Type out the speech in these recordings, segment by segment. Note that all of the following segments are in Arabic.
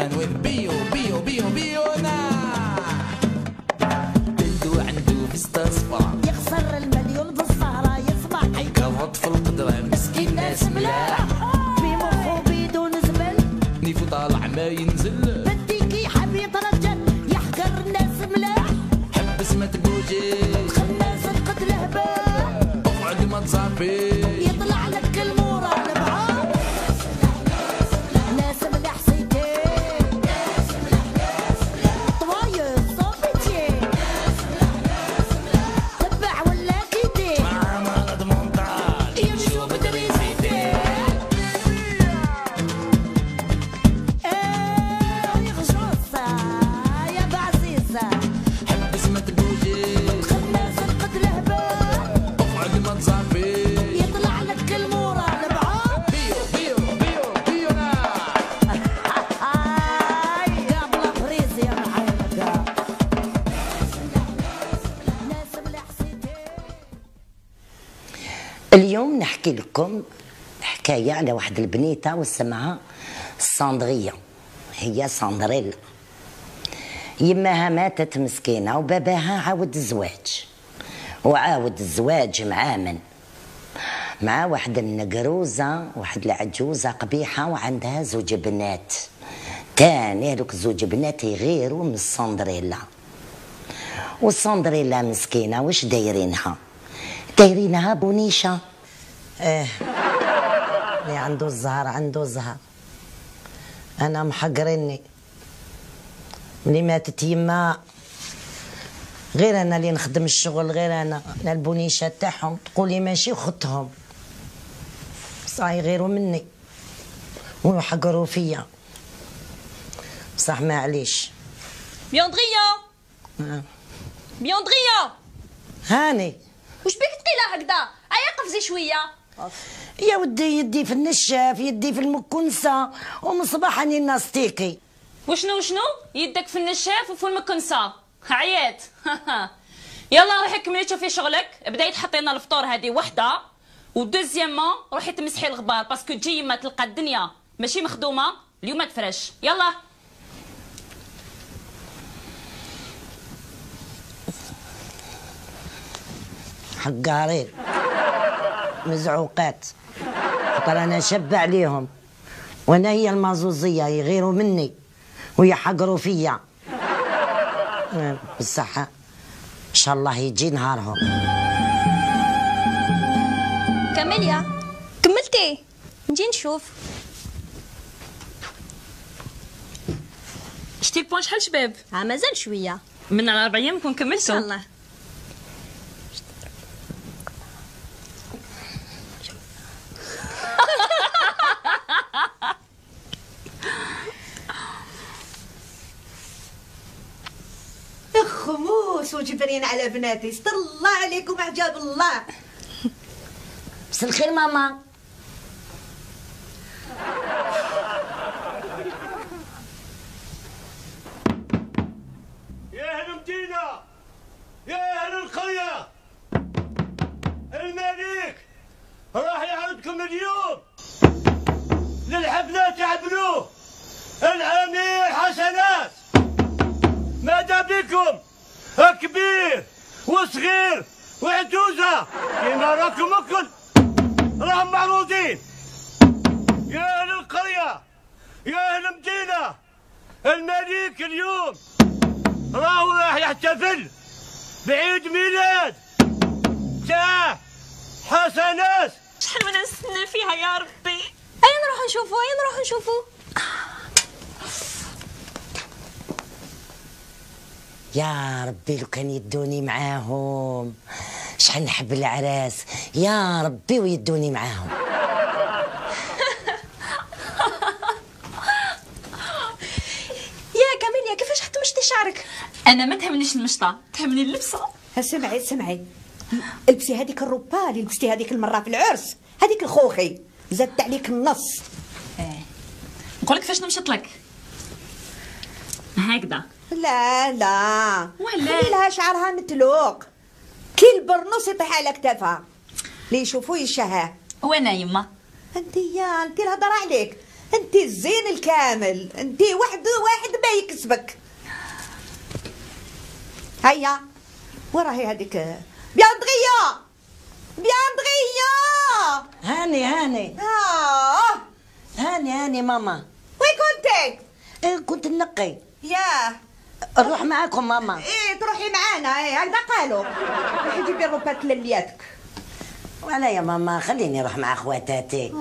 دايما والبيو بيو بيو بيونا. بلدو عنده فيستا صفرا يخسر المليون بالسهرة يصبح يقبض في القدرة مسكين ناس ملاح. في مخو بدون زبل نيفو طالع ما ينزل. بديكي حب يترجل يحقر الناس ملاح. حبس ما تبوجي خناس القتل هبال اقعد ما تصافي يطلع لك المورال بعار. ناس ملاح سيتي طوايف صوبتي تبع ولا كيتي مع مرض منطاد يمشوا بدريسيتي. يغشوصة يا بعزيزة حبس ما تبوجي خناس القتل هبال اقعد ما تصافي يطلع لك المورال بعار. بيو بيو بيو بيونا. قبل فريز يا محمد ناس ملاح سيتي. اليوم نحكي لكم حكاية على واحد البنيتة واسمها ساندريا. هي ساندريلا. يماها ماتت مسكينة وباباها عاود الزواج، وعاود الزواج مع من؟ مع واحدة النقروزة، واحد العجوزة قبيحة وعندها زوج بنات. تاني هذوك زوج بنات يغيروا من ساندريلا. وساندريلا مسكينة واش دايرينها؟ دايرينها بونيشة. اللي عنده الزهر عنده زهر. انا محقريني ملي ماتت يما، غير انا اللي نخدم الشغل، غير انا البونيشة تاعهم تقولي ماشي خدتهم بصح يغيروا مني ويحقروا فيا، بصح ما عليش. بيوندريا بيوندريا هاني وش بيك تقيلة هكذا؟ أيا قفزي شوية. يا ودي يدي في النشاف، يدي في المكنسة، ومن صباح راني ناستيكي. وشنو يدك في النشاف وفي المكنسة. عيات. يلا روحي كملي تشوفي شغلك. بداي تحطي لنا الفطور هذه وحده، ودوزيامون روحي تمسحي الغبار باسكو تجي ما تلقى الدنيا ماشي مخدومه اليوم تفرش. يلا حقارين مزعوقات، خاطر انا شب عليهم وانا هي المازوزيه يغيروا مني ويحقروا فيا. بالصحة ان شاء الله يجي نهارهم. كاميليا كملتي؟ نجي نشوف. شتي البوان شحال شباب؟ مازال شويه، من على 4 ايام نكون كملتو ان شاء الله. خموس وجبرين على بناتي، استر الله عليكم اعجاب الله. مساء الخير ماما. يا اهل مدينة، يا اهل القرية، الملك راح يعرضكم اليوم للحفلة تاع بنوه الامير حسنات. ماذا بكم كبير وصغير وعجوزة كيما راكم الكل راهم معروضين. يا اهل القرية، يا اهل المدينة، الملك اليوم راح يحتفل بعيد ميلاد تاع حسنات. شحال وانا نستنى فيها يا ربي. اين نروح نشوفو؟ اين نروح نشوفو؟ يا ربي لو كان يدوني معاهم، شحال نحب العراس. يا ربي ويدوني معاهم. يا كاميليا كيفاش حتمشطي شعرك؟ انا ما تهمنيش المشطه، تهمني اللبسه. سمعي البسي هذيك الروبا اللي لبستي هذيك المره في العرس، هذيك الخوخي زدت عليك النص. نقول لك كيفاش نمشط لك هكذا. لا ولا خلي لها شعرها متلوق كي البرنوس يطيح على كتافها اللي يشوفوا يشهاه. وانا يما انت الهضره عليك انت الزين الكامل، انت واحد ما يكسبك. هيا وراهي هذيك بياندغية. هاني هاني ماما. وين كنتي؟ كنت نقي. ياه نروح معاكم ماما. ايه تروحي معانا، ايه هكذا قالوا. روحي جيبي الروبات للياتك. ولا يا ماما خليني نروح مع خواتاتي.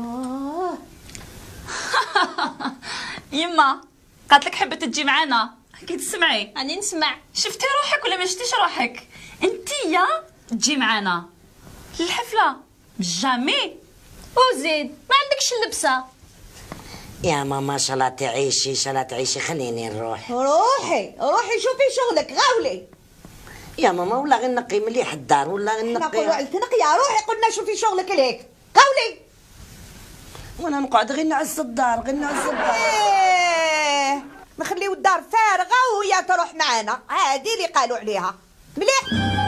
يما قالت لك حبت تجي معانا، كي تسمعي راني نسمع. شفتي روحك ولا ما شفتيش روحك؟ انتيا تجي معانا للحفله جامي. وزيد ما عندكش اللبسه. يا ماما شاء الله تعيشي خليني نروح. روحي شوفي شغلك غاولي. يا ماما ولا غير نقي مليح الدار ولا غير نقولوا نقي. على تنقيا، روحي قلنا شوفي شغلك ليك غاولي. وانا نقعد غير نعس الدار ايه نخليو الدار فارغه وهي تروح معانا، هذه اللي قالوا عليها مليح.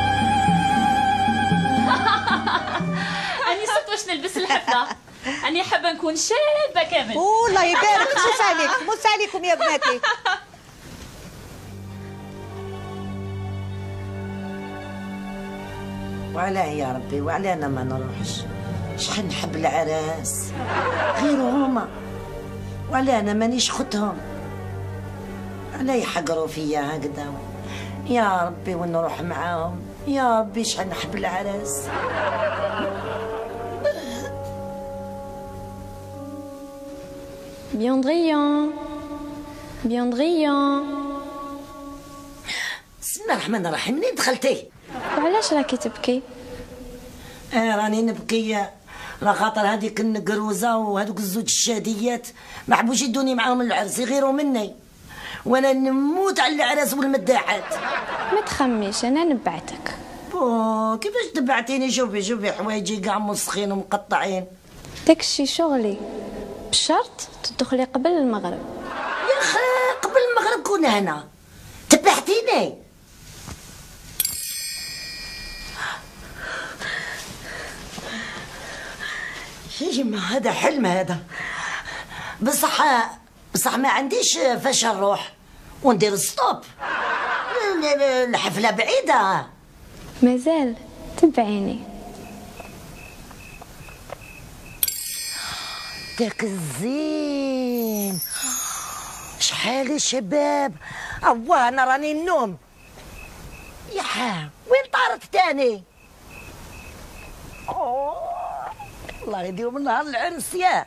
اني صرت واش نلبس الحفله، اني حابه نكون شابه كامل. والله يبارك موس عليكم يا بناتي. وعلاه يا ربي وعلاه انا ما نروحش؟ شحال نحب العراس غير هما، وعلاه انا مانيش ختهم؟ علاه يحقروا فيا هكذا؟ يا ربي ونروح معاهم، يا ربي شحال نحب العراس. بياندغيان بسم الله الرحمن الرحيم. منين دخلتي؟ وعلاش راكي تبكي؟ راني نبكي لا خاطر هذيك النقروزه وهذوك الزوج الشاديات ما حبوش يدوني معاهم العرس، يغيروا مني وانا نموت على العراس والمداحات. ما تخميش انا نبعتك. كيفاش تبعتيني؟ شوفي حوايجي كاع مسخين ومقطعين. داكشي شغلي، بشرط تدخلي قبل المغرب. يا اخي قبل المغرب كون هنا تبعتيني. يا جماعة هذا حلم هذا. بصح ما عنديش فاش نروح وندير ستوب. الحفلة بعيدة. مازال تبعيني. داك الزين شحال يا شباب. انا راني النوم. يا وين طارت تاني؟ الله يديو من نهار العرس. يا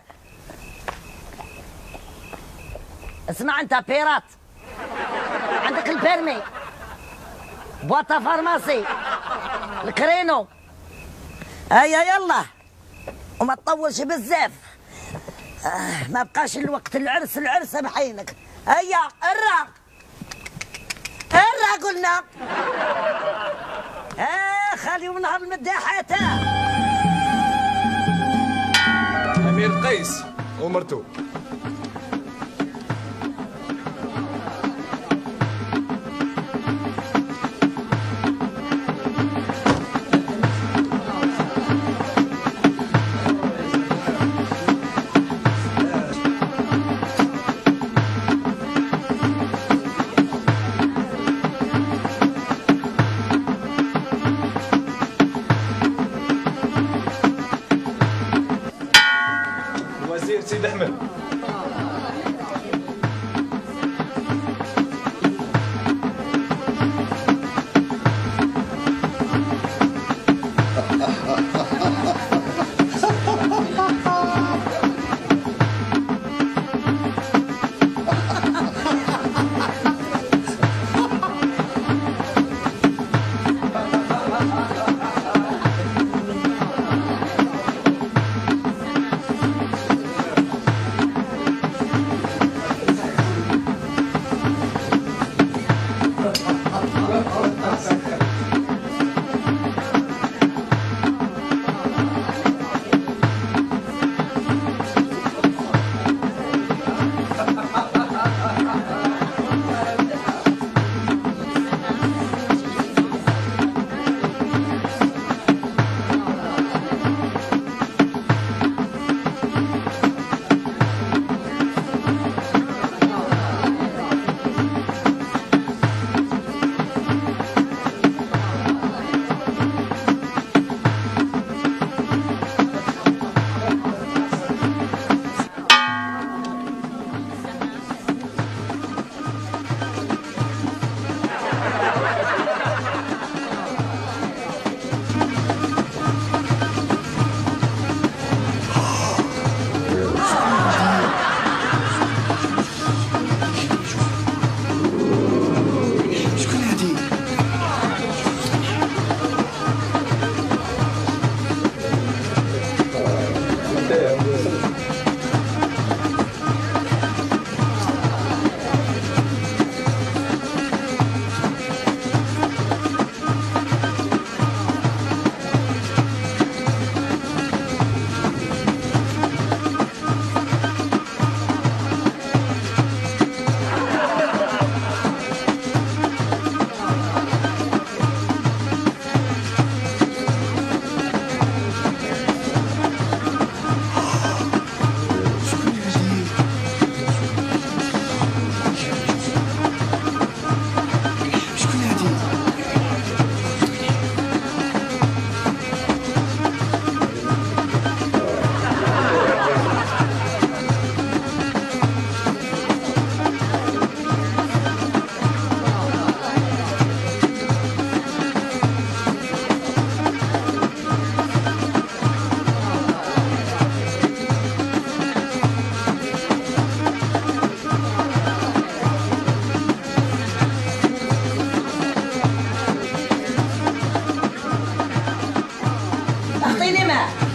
اسمع انت بيرات، عندك البيرمي، بواطة فارماسي، الكرينو. هيا يلا وما تطولش بزاف. ما بقاش الوقت. العرس بحينك. هيا الرا قلنا. خليو من نهار المداحات. أمير قيس ومرته. سيد احمد.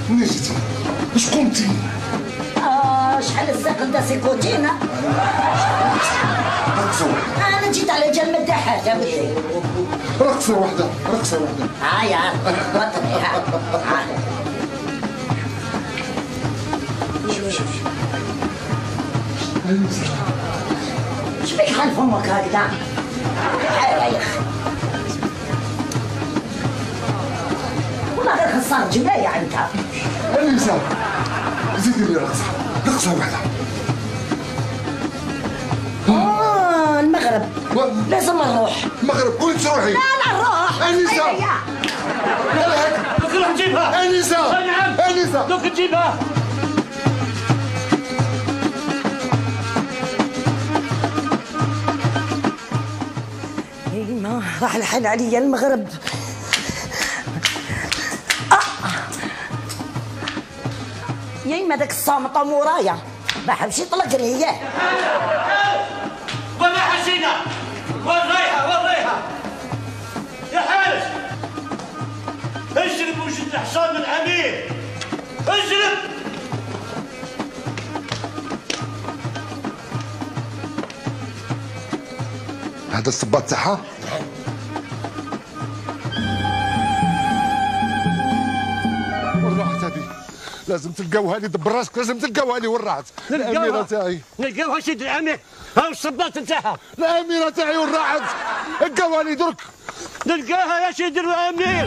منين جيتي؟ واش قمتي؟ شحال الزاق دا سيكوتينا. انا جيت على جال مداحات يا ولدي. رقصه وحده. هايا وطني ها. شوف شبيك حال فمك هكذا؟ حاله يا اخي. والله غير خسارة جناية انت. انسه زيدي لي رقصه وحده. المغرب لازم نروح. المغرب قولي تروحي. لا نروح. انسه دوك نروح نجيبها. انسه نعم انسه دوك نجيبها. ما راح الحال عليا المغرب. يا اما داك الصامطه مورايا راح نمشي طلقني اياه. وين حسينا؟ وين رايحه؟ يا حارس اجلب وجد الحصان الامير. اجلب. هذا الصباط تاعها. والراحت هذه لازم تلقاوها لي دبر راسك. لازم تلقاوها لي. وين راحت الاميره تاعي؟ نلقاوها سيدي الامير. ها الصباط نتاعها. الاميره تاعي وين راحت؟ لقاوها لي درك. نلقاها يا سيدي الامير.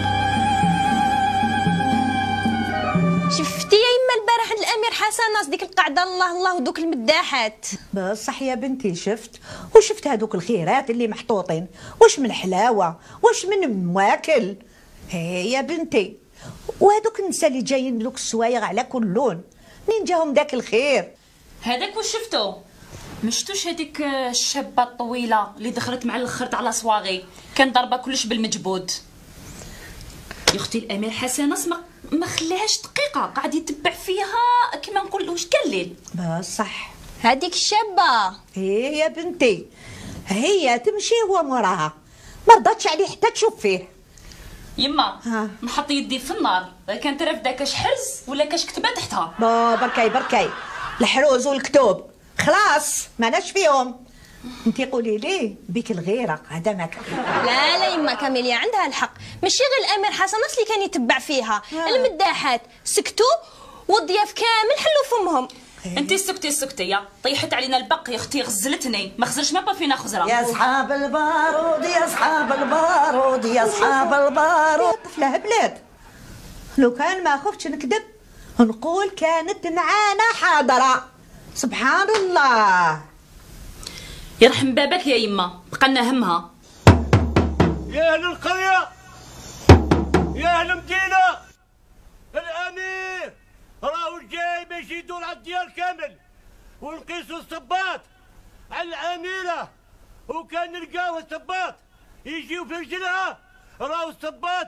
شفتي يا يما البارح عند الامير حسن ديك القعده الله ودوك المداحات. بصح يا بنتي شفت وشفت هذوك الخيرات اللي محطوطين. واش من حلاوه واش من مواكل. هي يا بنتي وهذوك النساء اللي جايين دوك السوايغ على كل لون منين جاهم داك الخير؟ هذاك واش شفتو؟ ما شفتوش هذيك الشابه الطويله اللي دخلت مع الاخر على صواغي كان ضربه كلش بالمجبود. يا اختي الامير حسن ما خلاهاش دقيقه قاعد يتبع فيها كما نقول واش قال لي. بصح هذيك الشابه هي يا بنتي هي تمشي هو موراها ما رضاتش عليه حتى تشوف فيه. يما نحط يدي في النار كانت رافده كاش حرز ولا كاش كتبه تحتها. بركاي الحروز والكتب خلاص ماناش فيهم. انتي قولي ليه بيك الغيره هذا ما كان. لا يما كاميليا عندها الحق. ماشي غير الامير حسن اللي كان يتبع فيها. المداحات سكتوا والضياف كامل حلوا فمهم. انتي سكتي يا طيحت علينا البق يا اختي غزلتني ما خزرش ما فينا خزره. يا صحاب البارود يا صحاب البارود يا صحاب البارود. طفله بلاد لو كان ما خفتش نكذب نقول كانت معانا حاضره. سبحان الله. يرحم بابك يا يما بقالنا همها. يا اهل القريه يا اهل المدينه الامير راهو جاي باش يدور على الديار كامل ونقيسوا الصباط على الاميره. وكان نلقاو الصباط يجيو في رجلها راهو الصباط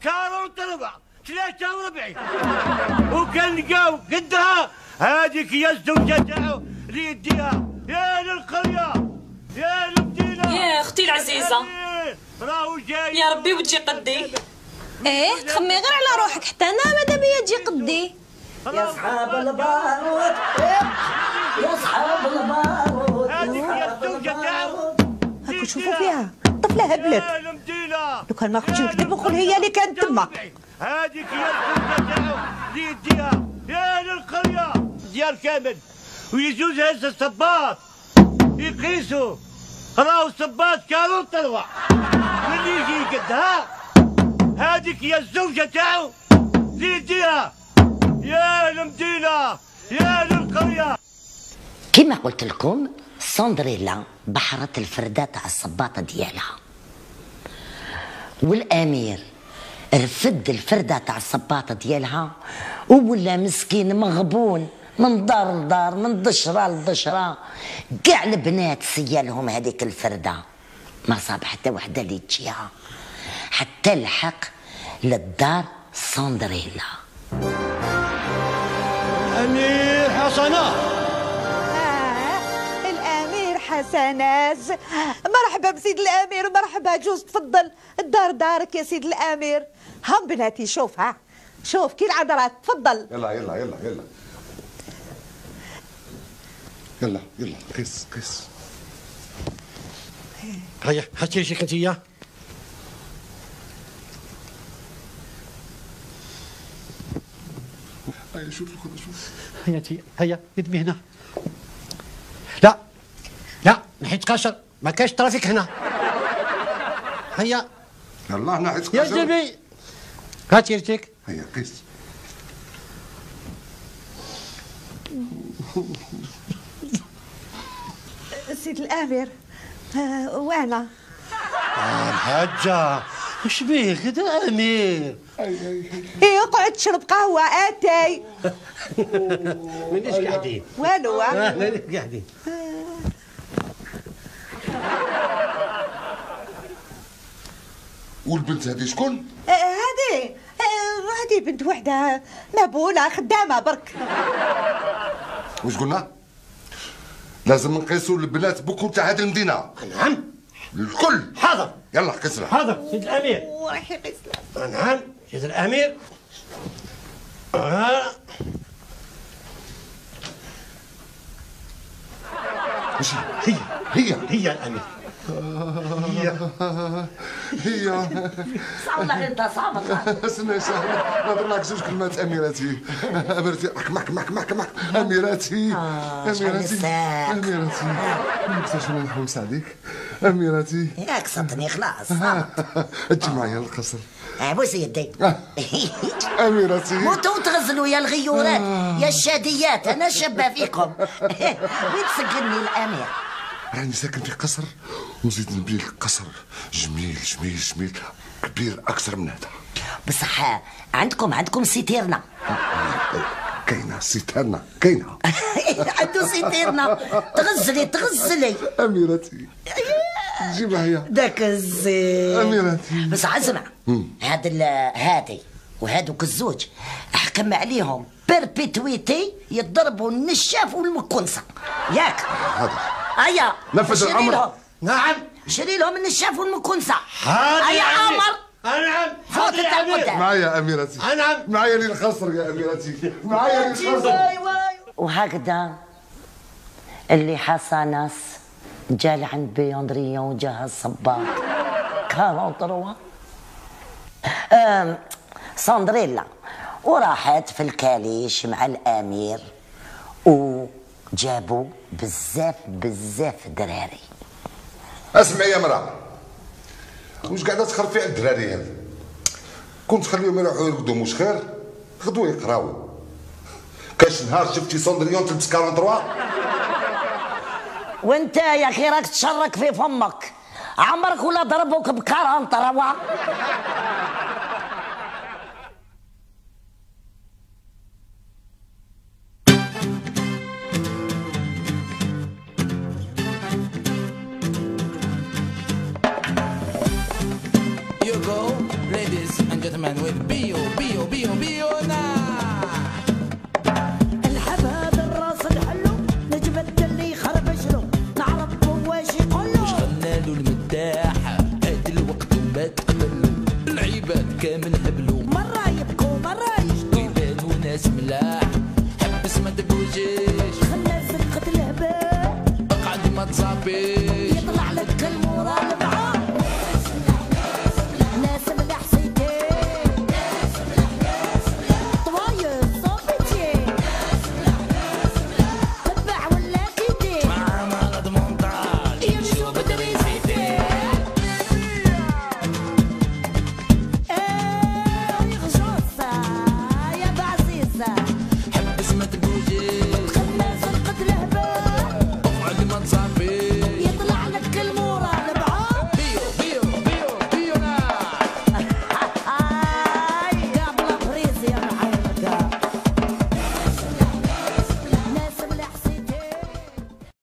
43 وكان نلقاو قدها هذيك هي الزوجه تاعو اللي يديها. يا اهل القريه يا اهل المدينه يا اختي العزيزه راهو جاي يا ربي وتجي قدي. تخمي غير على روحك حتى انا ماذا بيا تجي قدي. يا صحاب البارود يا صحاب البارود. هذيك هي الزوجه تاعو. هاكو شوفوا فيها طفله هبلت. لو كان ما خفتش نكذب نقول هي اللي كانت تما. هذيك هي الزوجه تاعو اللي يديها. يا اهل القريه ديار كامل ويجوز هز الصباط يقيسوا راهو الصباط كانوا طلوع واللي يجي قدها هذيك هي الزوجه تاعو اللي يديها. يا المدينه يا القريه. كما قلت لكم سندريلا بحرت الفردة تاع الصباطه ديالها والامير رفد الفردة تاع الصباطه ديالها وولا مسكين مغبون من دار لدار من ضشره لضشره. كاع البنات سيالهم هذيك الفردة ما صاب حتى وحده اللي تجيها حتى لحق للدار سندريلا. الامير حسنات. الامير حسنات مرحبا بسيد الامير. مرحبا جوز تفضل الدار دارك يا سيد الامير. هم بناتي شوف شوف كي العذرات تفضل. يلا يلا يلا يلا يلا يلا قيس قيس. هيا هاتي شي كنتيا. هيا شوف خذ شوف. هيا تي هيا قدمي هنا. لا لا نحيت قشر ما كاينش ترافيك هنا. هيا يلا هنا حيت يا قشر. جلبي هاتي رجليك. هيا قيس. سيد الامير وانا الحاجة وش بيه كذا امير؟ ايه اقعد تشرب قهوه اتي. مانيش قاعدين. والو مانيش قاعدين. والبنت هذه شكون؟ هذه بنت وحده مبونه خدامه برك. واش قلنا؟ لازم نقيسوا البنات بكل تاع هذه المدينه. نعم الكل. حاضر. يلا قيسنا. حاضر سيد الامير. وراح يقيس. نعم سيد الامير. ماشي هي هي الامير. هي والله انت صابر. استنى نهضر معك زوج كلمات اميرتي. اميرتي معك اميرتي. اميرتي اميرتي كيفاش نحاول نساعدك اميرتي؟ ياك صدني خلاص. اجي معايا للقصر. بوس يدي. اميرتي موتوا تغزلوا يا الغيورات يا الشاديات، انا شابه فيكم. وين تسكنني الامير؟ راني ساكن في قصر ونزيد نبني لك قصر جميل جميل جميل كبير اكثر من هذا. بصح عندكم سيتيرنا. كاينه سيتيرنا كاينه. عنده سيتيرنا. تغزلي اميرتي جي معايا داك الزين. اميرتي بس اسمع، هادي وهادوك الزوج احكم عليهم بيربيتويتي يضربوا النشاف والمكنسه ياك. هذا هيا نفذ الامر. نعم شري لهم النشاف والمكنسه. هذا هيا عمر. نعم فوت التعبد. معايا اميرتي. نعم معايا للقصر يا اميرتي. معايا للقصر. وهكذا اللي حصناس جا لعند بيوندريون وجاها الصباط 43 ساندريلا وراحت في الكاليش مع الامير وجابوا بزاف دراري. اسمعي يا مرا، واش قاعده تخرفي على الدراري هذا؟ كنت تخليهم يروحوا يرقدوا مش خير؟ غدوا يقراو. كاش نهار شفتي ساندريون تلبس 43؟ وانت يا اخي راك تشرك في فمك، عمرك ولا ضربوك ب 43؟ You go, ladies and gentlemen, with Bio now. الحب هذا الراس الحلو نجم اللي خربش له نعرف واش يقولوا. واش غنالو المداح هاد الوقت ما تقبلو العباد كامل هبلو. مرة يبكوا مرة يشكوا ويبانو ناس ملاح حبس ما تبوجي